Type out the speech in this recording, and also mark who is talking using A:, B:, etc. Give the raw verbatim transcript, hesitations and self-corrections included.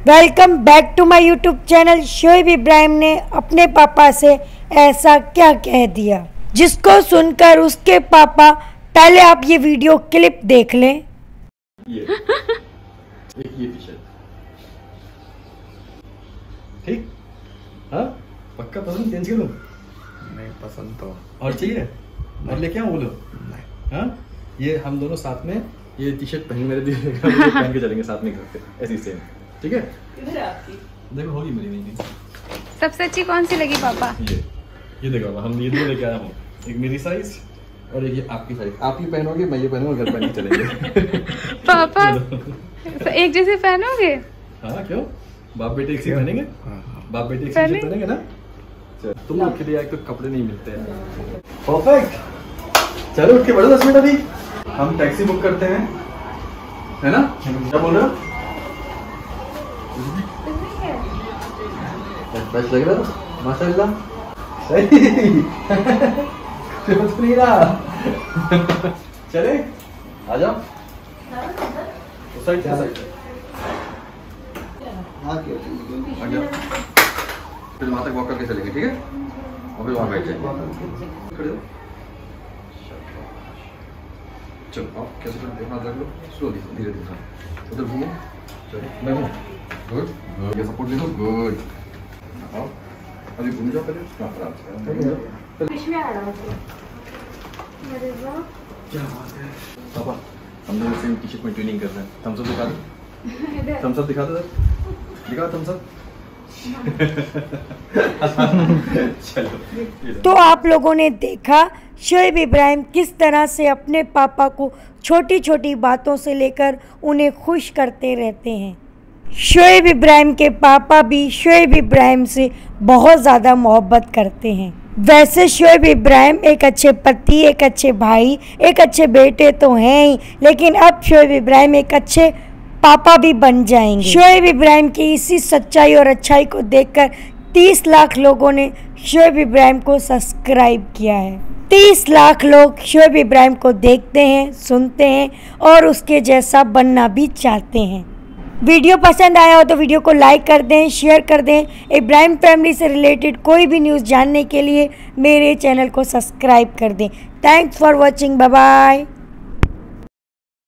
A: Welcome back to my YouTube channel. Shoaib Ibrahim ने अपने पापा से ऐसा क्या कह दिया जिसको सुनकर उसके पापा, पहले आप ये वीडियो क्लिप देख लें।
B: ये एक ये टी-शर्ट ठीक, हाँ पक्का पसंद चेंज करूं?
C: नहीं पसंद तो
B: और चाहिए और लेके आऊं बोलो?
C: नहीं।
B: हाँ ये हम दोनों साथ में ये टी शर्ट पहन मेरे दिल पहन के चलेंगे साथ में घर पे ऐसी सेम, ठीक है?
D: इधर आपकी
B: देखो होगी मेरी नहीं।
D: सबसे अच्छी कौन सी लगी पापा?
B: ये ये देखो हम ये दो लेके आया हूँ, एक मेरी साइज और एक ये आपकी साइज। आप ये पहनोगे मैं ये पहनूंगा, घर पहन के चलेंगे।
D: पापा तो एक जैसे पहनोगे?
B: हाँ क्यों, बाप बेटे एक से पहनेंगे, बाप बेटे एक से पहनेंगे ना। चल तुम लोग के लिए एक तो कपड़े नहीं मिलते हैं। परफेक्ट, चलो उठ के बढ़ो दस मिनट अभी, हम टैक्सी बुक करते हैं, है ना? क्या बोल रहे हो? बेस्ट लग रहा है माशाल्लाह, सही। कुछ नहीं रहा। चले आ जाओ उस साइड से, साइड आ जाओ, फिर वहां तक वॉक करके चलेंगे, ठीक है? और फिर वहां बैठ जाएंगे। खड़े हो, चलो आप कैसे करते हैं, हाथ रख लो स्लोली, धीरे धीरे उधर घूमो, चलो मैं हूँ, गुड गुड, ये सपोर्ट ले लो, गुड। आओ अभी घूम जाओ पहले, आराम से
D: इसमें आ रहा हूं। अरे वाह
B: क्या बात है पापा, हम दोनों सेम टी शर्ट में ट्रेनिंग कर रहे हैं। थम्स अप दिखा दो, थम्स अप दिखा दो सर, दिखाओ थम्स अप। चलो
A: तो आप लोगों ने देखा शोएब इब्राहिम किस तरह से अपने पापा को छोटी छोटी बातों से लेकर उन्हें खुश करते रहते हैं। शोएब इब्राहिम के पापा भी शोएब इब्राहिम से बहुत ज़्यादा मोहब्बत करते हैं। वैसे शोएब इब्राहिम एक अच्छे पति, एक अच्छे भाई, एक अच्छे बेटे तो हैं ही, लेकिन अब शोएब इब्राहिम एक अच्छे पापा भी बन जाएंगे। शोएब इब्राहिम की इसी सच्चाई और अच्छाई को देखकर तीस लाख लोगों ने शोएब इब्राहिम को सब्सक्राइब किया है। तीस लाख लोग शोएब इब्राहिम को देखते हैं, सुनते हैं और उसके जैसा बनना भी चाहते हैं। वीडियो पसंद आया हो तो वीडियो को लाइक कर दें, शेयर कर दें। इब्राहिम फैमिली से रिलेटेड कोई भी न्यूज़ जानने के लिए मेरे चैनल को सब्सक्राइब कर दें। Thanks for watching, bye bye.